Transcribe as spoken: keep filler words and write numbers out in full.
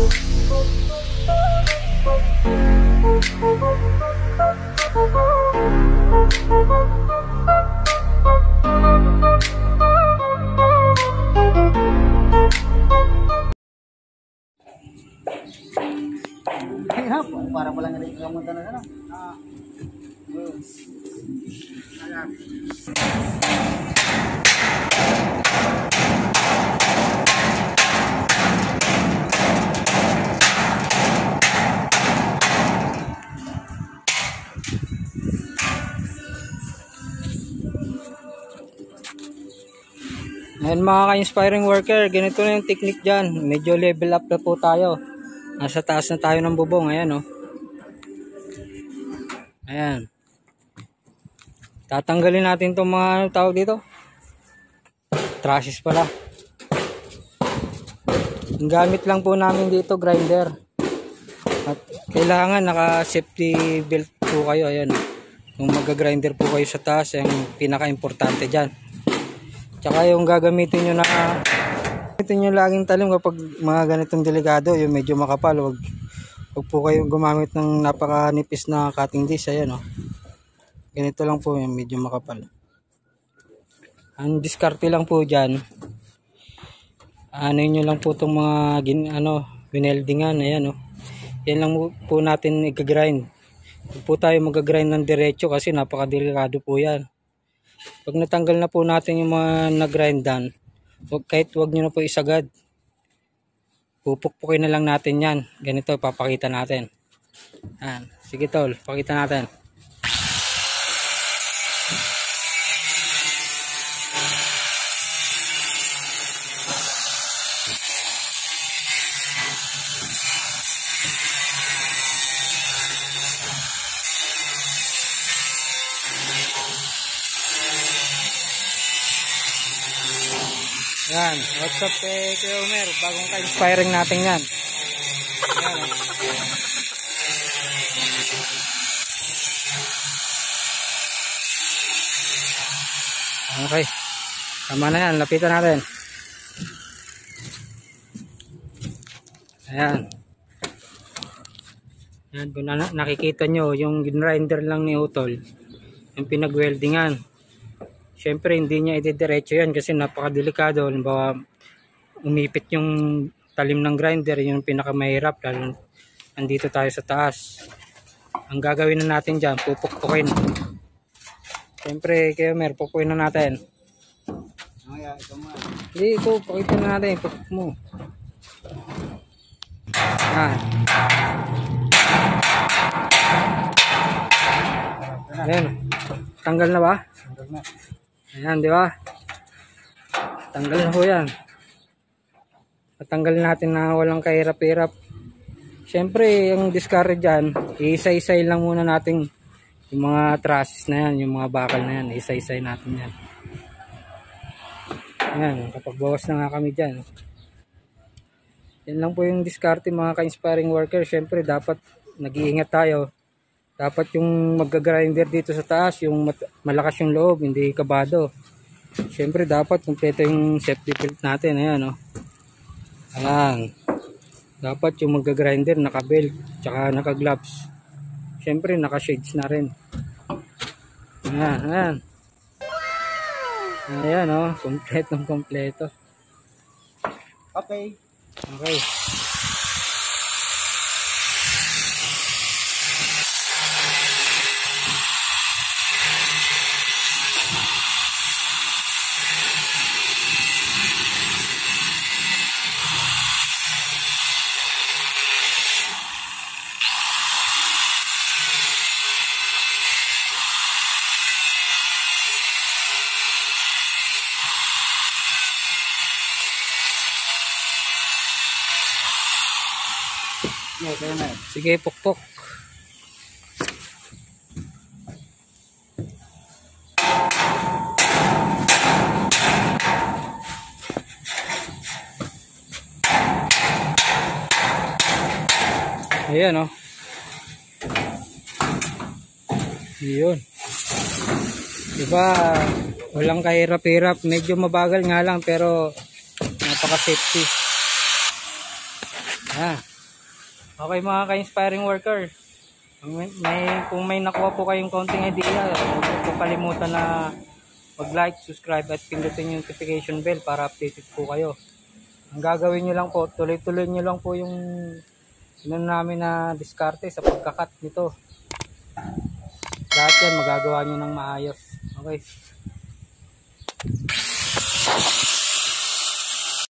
Para pala nga rin kamunta na sana. Ah. Yes. Ayan. Ayan mga ka-inspiring worker, ganito na yung technique dyan. Medyo level up na po tayo. Nasa taas na tayo ng bubong. Ayan o. Oh. Ayan. Tatanggalin natin itong mga ano tawag dito. Trusses pala. Ang gamit lang po namin dito, grinder. At kailangan naka-safety belt po kayo. Ayan. Kung mag-grinder po kayo sa taas, yung pinaka-importante dyan. Tsaka yung gagamitin nyo na gagamitin nyo laging talim kapag mga ganitong delikado, yung medyo makapal, wag, wag po kayong gumamit ng napakanipis na cutting disc. Ayan o. Ganito lang po yung medyo makapal. Ang diskarte lang po dyan, ano nyo lang po itong mga gin, ano, wineldingan. Ayan o. Yan lang po natin i-grind. Huwag po tayo mag-grind ng diretso kasi napakadelikado po yan. Pag natanggal na po natin yung mga nag-grindan, wag, kahit wag nyo na po isagad, pupukpukin na lang natin yan. Ganito papakita natin. Yan. Sige tol, pakita natin. Yan, what's up kay Kuya Omer, bagong ka-inspiring natin yan. Yan. Okay, tama na yan, lapitan natin. Ayan. Yan, kung na nakikita nyo, yung grinder lang ni Utol, yung pinag-weldingan. Siyempre hindi niya itidiretso yan kasi napakadelikado. Halimbawa umipit yung talim ng grinder, yun yung pinakamahirap lalo nandito tayo sa taas. Ang gagawin na natin dyan, pupukpukin. Siyempre kayo mer, pupukin na natin. Hindi, ito, pakita na natin, pupuk mo. Yan. Ayan, tanggal na ba? Tanggal na. Ayan, di ba? Tanggal na ho yan. Patanggalin natin na walang kahirap-hirap. Siyempre, yung discard dyan, isa-isay lang muna natin yung mga trusses na yan, yung mga bakal na yan, isa-isay natin yan. Ayan, kapag bawas na nga kami dyan. Yan lang po yung discard mga ka-inspiring worker. Siyempre, dapat nag-iingat tayo. Dapat yung mag-grinder dito sa taas, yung malakas yung loob, hindi kabado. Siyempre dapat kumpleto yung safety belt natin. Ayan o. Oh. Ayan. Dapat yung mag-grinder naka-belt, tsaka naka-gloves. Siyempre naka-shades na rin. Ayan, ayan. Ayan o, oh. Kumpletong kumpleto. Okay. Okay. Okay na. Sige, pukpok. Ayan o. Oh. Yun. Diba, walang kahirap-hirap. Medyo mabagal nga lang pero napaka-safety. Ah. Okay mga ka-inspiring worker, may, may, kung may nakuha po kayong konting idea, huwag po kalimutan na mag-like, subscribe at pindutin yung notification bell para updated po kayo. Ang gagawin nyo lang po, tuloy-tuloy nyo lang po yung inon namin na diskarte sa pagkakat nito. Lahat yan magagawa nyo ng maayos. Okay.